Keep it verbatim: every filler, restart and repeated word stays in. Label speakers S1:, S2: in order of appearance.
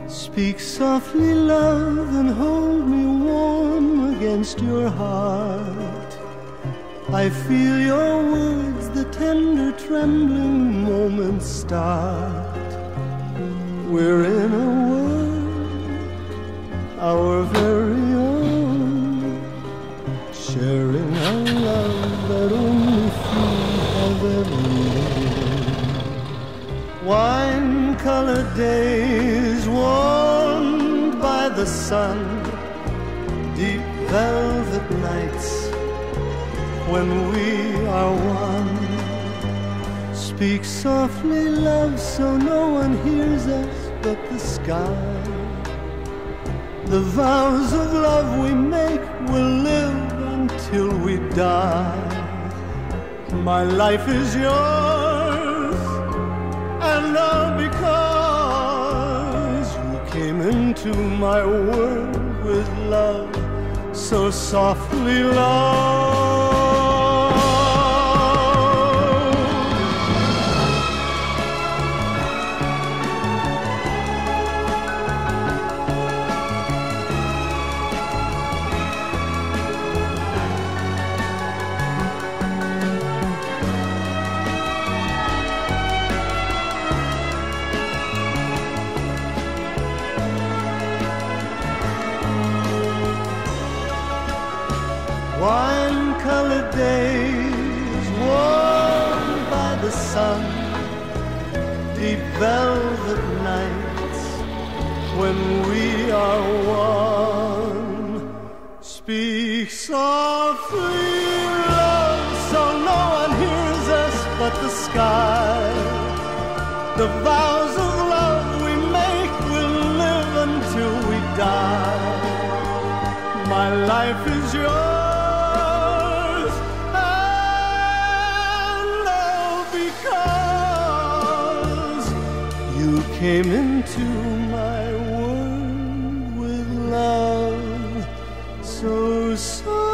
S1: Speak softly, love, and hold me warm against your heart. I feel your words, the tender trembling moments start. We're in a world, our very own, sharing a love that only few have ever known. Wine-colored days warmed by the sun, deep velvet nights when we are one. Speak softly, love, so no one hears us but the sky. The vows of love we make will live until we die. My life is yours, and all because you came into my world with love, so softly, love. Wine-colored days warmed by the sun, deep velvet nights when we are one. Speak softly, love, so no one hears us but the sky. The vows of love we make will live until we die. My life is yours, you came into my world with love, so soft.